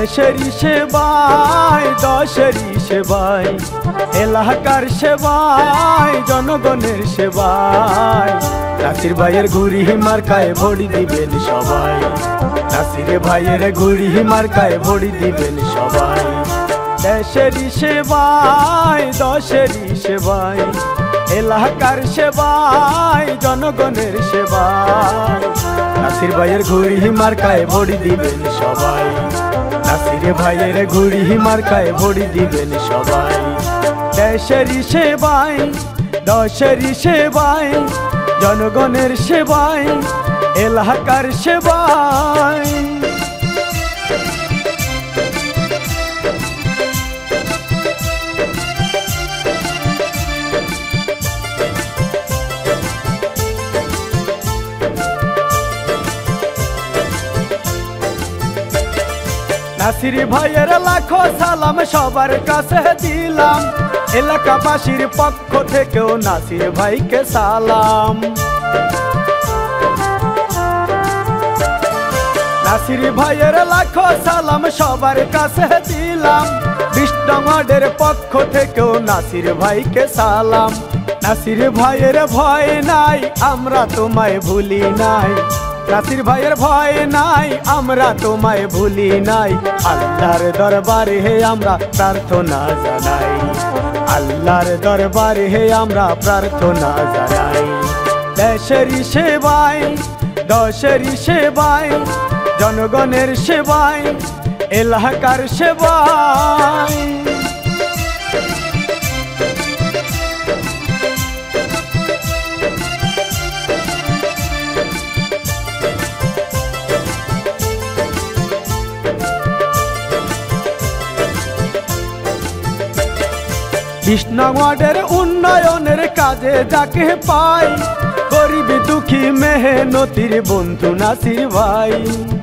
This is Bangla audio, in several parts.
দেশেরই সেবায় দশেরই সেবায় এলাকার সেবায় জনগণের সেবায় নাসির ভাইয়ের ঘুড়ি মার্কায় ভোট দিবেন সবাই। নাসির ভাইয়ের ঘুড়ি মার্কায় ভোট দিবেন সবাই। দেশেরই সেবায় দশেরই সেবায় এলাকার সেবায় জনগণের সেবায় নাসির ভাইয়ের ঘুড়ি মার্কায় ভোট দিবেন সবাই। নাসির ভাইয়ের ঘুড়ি মার্কায় ভোট দিবেন সবাই। দেশেরই সেবায় দশেরই সেবায় জনগণের সেবায় এলাকার সেবায়। নাসির ভাইয়ের লাখো সালাম সবার কাছে দিলাম, এলাকাবাসীর পক্ষ থেকেও নাসির ভাইকে সালাম। নাসির ভাইয়ের লাখো সালাম সবার কাছে দিলাম, 20 নং ওয়ার্ডের পক্ষ থেকেও নাসির ভাইকে সালাম। নাসির ভাইয়ের ভয় নাই আমরা তোমায় ভুলি নাই, নাসির ভাইয়ের ভয় নাই আমরা তোমায় ভুলি নাই। আল্লাহর দরবারে হে আমরা প্রার্থনা জানাই, আল্লাহর দরবারে হে আমরা প্রার্থনা জানাই। দেশেরই সেবায় দশেরই সেবায় জনগণের সেবায় এলাকার সেবায়। কৃষ্ণ ওয়ার্ডের উন্নয়নের কাজে যাকে পাই, গরিব দুঃখী মেহনতির বন্ধু নাসির ভাই।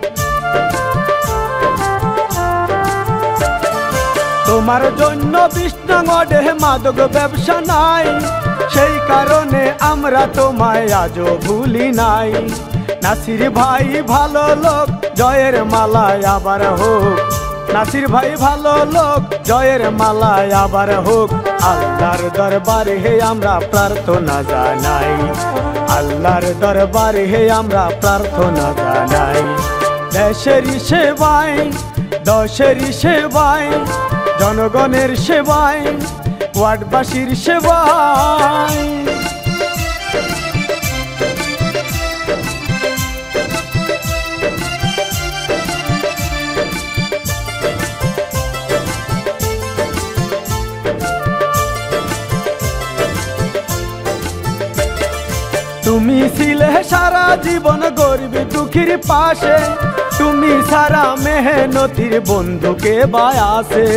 তোমার জন্য 20 নং ওয়ার্ডে মাদক ব্যবসা নাই, সেই কারণে আমরা তোমায় আজও ভুলি নাই। নাসির ভাই ভালো লোক জয়ের মালায় আবার হোক, নাসির ভাই ভালো লোক জয়ের মালায় আবার হোক। আল্লাহর দরবারে হে আমরা প্রার্থনা জানাই, আল্লাহর দরবারে হে আমরা প্রার্থনা জানাই। দেশেরই সেবায় দশেরই সেবায় জনগণের সেবায় ওয়ার্ডবাসীর সেবায়। তুমি ছিলে সারা জীবন গরিব দুঃখীর পাশে, তুমি সারা মেহনতির বন্ধুকে বায়াসে।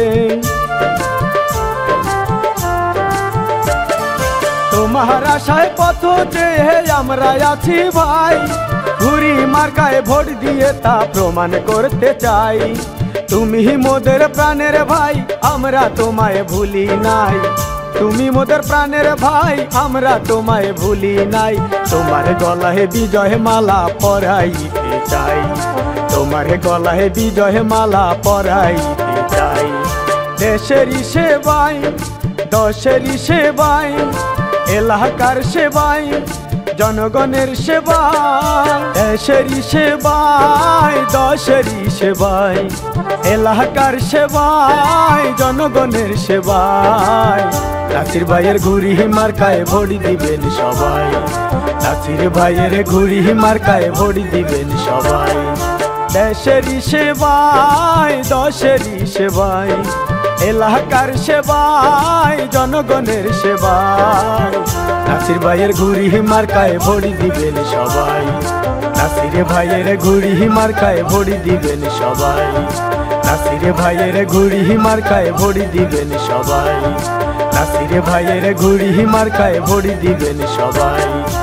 তোমার আশায় পথ চেয়ে আমরা আছি ভাই, ঘুড়ি মার্কায় ভোট দিয়ে তা প্রমাণ করতে চাই। তুমি মোদের প্রাণের ভাই আমরা তোমায় ভুলি নাই, তুমি মোদের প্রাণের ভাই আমরা তোমায় ভুলি নাই। তোমার গলায় বিজয় মালা পরাইতে চাই, তোমার গলায় বিজয় মালা পরাইতে চাই। দেশেরই সেবায় দশেরই সেবায় এলাকার সেবায় জনগণের সেবায়। দেশেরই সেবায় দশেরই সেবায় এলাকার সেবায় জনগণের সেবায় নাসির ভাইয়ের ঘুড়ি মার্কায় ভোট দিবেন সবাই। নাসির ভাইয়ের ঘুড়ি মার্কায় ভোট দিবেন সবাই। দেশেরই সেবায় দশেরই সেবায় এলাকার সেবায় জনগণের সেবায় নাসির ভাইয়ের ঘুড়ি মার্কায় ভোট দিবেন সবাই। নাসির ভাইয়ের ঘুড়ি মার্কায় ভোট দিবেন সবাই। নাসির ভাইয়ের ঘুড়ি মার্কায় ভোট দিবেন সবাই। নাসির ভাইয়ের ঘুড়ি মার্কায় ভোট দিবেন সবাই।